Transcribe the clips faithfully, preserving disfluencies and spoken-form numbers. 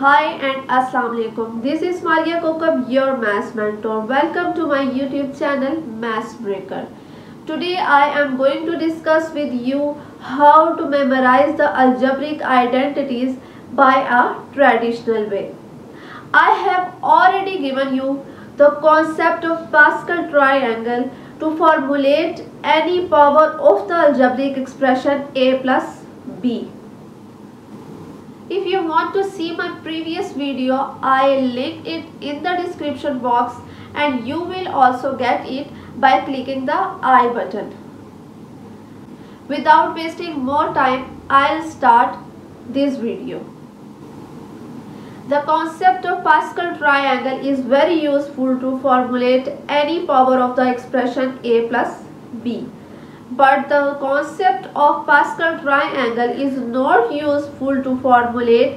Hi and Assalamu alaikum. This is Maria Kokab, your maths mentor. Welcome to my YouTube channel Maths Breaker. Today I am going to discuss with you how to memorize the algebraic identities by a traditional way. I have already given you the concept of Pascal triangle to formulate any power of the algebraic expression a plus b. If you want to see my previous video, I link it in the description box and you will also get it by clicking the I button. Without wasting more time, I'll start this video. The concept of Pascal triangle is very useful to formulate any power of the expression a plus b. But the concept of Pascal triangle is not useful to formulate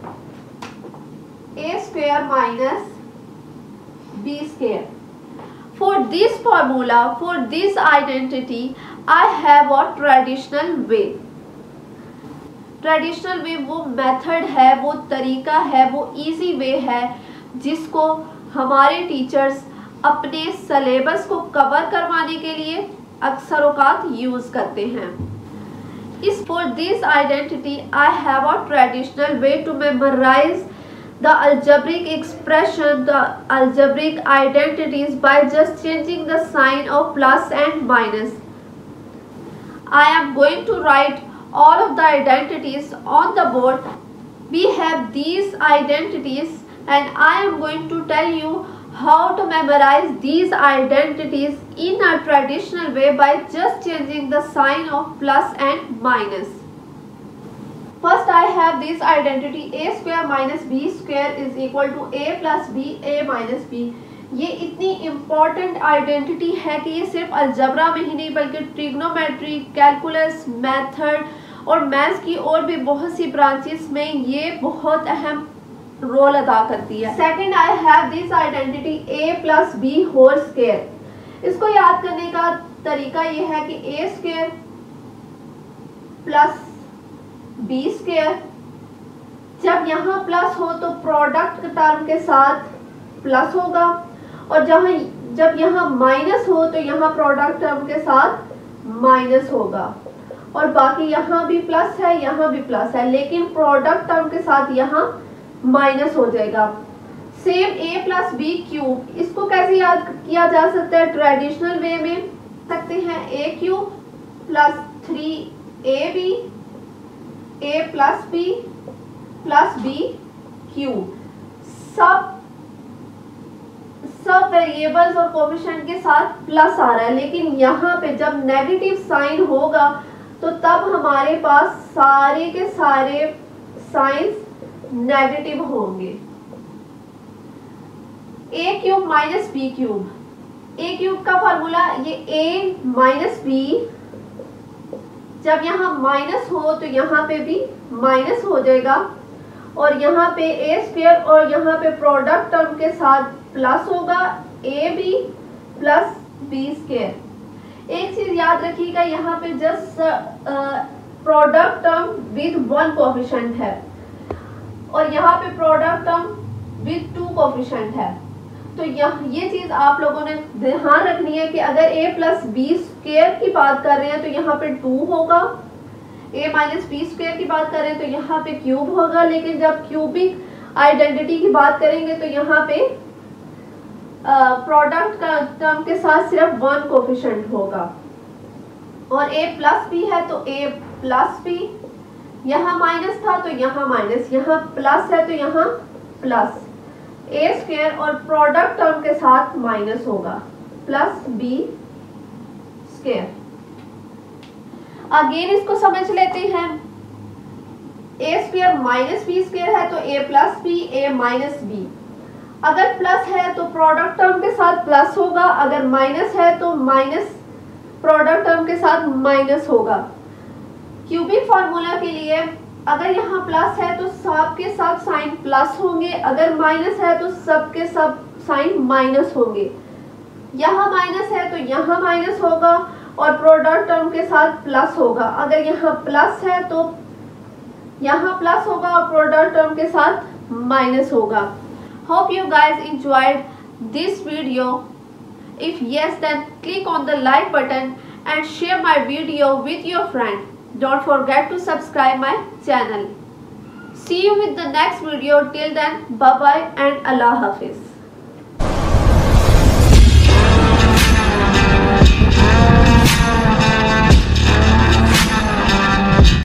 a square minus b square. For this formula, for this identity, I have a traditional way. Traditional way वो method है, वो तरीका है, वो easy way है जिसको हमारे teachers अपने सिलेबस को कवर करवाने के लिए अक्सर औकात यूज करते हैं. इस for this identity I have a traditional way to memorise the algebraic expression, the algebraic identities by just changing the sign of plus and minus. I am going to write all of the identities on the board. We have these identities and I am going to tell you how to memorize these identities in a traditional way by just changing the sign of plus and minus. First I have this identity a square minus b square is equal to a plus b, a minus b. ये इतनी important identity है कि ये सिर्फ algebra में ही नहीं बल्कि ट्रिग्नोमेट्री, कैलकुलस, मेथड और मैथ्स की और भी बहुत सी ब्रांचेस में ये बहुत अहम रोल अदा करती है. Second I have this identity a plus b whole square. इसको याद करने का तरीका ये है कि a square plus b square, जब यहाँ प्लस हो तो प्रोडक्ट टर्म के साथ प्लस होगा और जहाँ जब यहाँ माइनस हो तो यहाँ प्रोडक्ट टर्म के साथ माइनस होगा और बाकी यहाँ भी प्लस है, यहाँ भी प्लस है, लेकिन प्रोडक्ट टर्म के साथ यहाँ माइनस हो जाएगा. Same a plus b cube, इसको कैसे याद किया जा सकता है ट्रेडिशनल वे में? सकते हैं a cube plus three a b, a plus b plus b cube. सब सब वेरिएबल्स और कोफिशिएंट के साथ प्लस आ रहा है, लेकिन यहाँ पे जब नेगेटिव साइन होगा तो तब हमारे पास सारे के सारे साइंस नेगेटिव होंगे. a cube minus b cube, a cube का फॉर्मूला ये a माइनस बी, जब यहाँ माइनस हो तो यहाँ पे भी माइनस हो जाएगा और यहाँ पे a स्क्वायर और यहाँ पे प्रोडक्ट टर्म के साथ प्लस होगा a b plus b square. एक चीज याद रखिएगा, यहाँ पे just product term with one coefficient है और यहाँ पे product term with two coefficient है. तो यह ये चीज आप लोगों ने ध्यान रखनी है कि अगर a प्लस बी स्क्वायर की बात कर रहे हैं तो यहाँ पे टू होगा, a माइनस बी स्क्वायर की बात कर रहे हैं तो यहाँ पे क्यूब होगा, लेकिन जब क्यूबिक आइडेंटिटी की बात करेंगे तो यहाँ पे प्रोडक्ट का टर्म के साथ सिर्फ वन कोफिशिएंट होगा. और a प्लस बी है तो a प्लस बी, यहाँ माइनस था तो यहाँ माइनस, यहाँ प्लस है तो यहाँ प्लस, a स्क्वायर और प्रोडक्ट टर्म के साथ माइनस होगा प्लस b स्क्वायर. अगेन इसको समझ लेते हैं. a square minus B square है तो a plus B, a minus B. अगर प्लस है तो प्रोडक्ट टर्म के साथ प्लस होगा, अगर माइनस है तो माइनस प्रोडक्ट टर्म के साथ माइनस होगा. क्यूबिक फार्मूला के लिए अगर यहाँ प्लस है तो सब के सब साइन प्लस होंगे, अगर माइनस है तो सब के सब साइन माइनस होंगे. यहाँ माइनस है तो यहाँ माइनस होगा और प्रोडक्ट टर्म के साथ प्लस होगा. अगर यहाँ प्लस है तो यहाँ प्लस होगा और प्रोडक्ट टर्म के साथ माइनस होगा। Hope you guys enjoyed this video. If yes, then click on the like button and share my video with your friend. Don't forget to subscribe my channel. See you with the next video. Till then, bye bye and Allah Hafiz.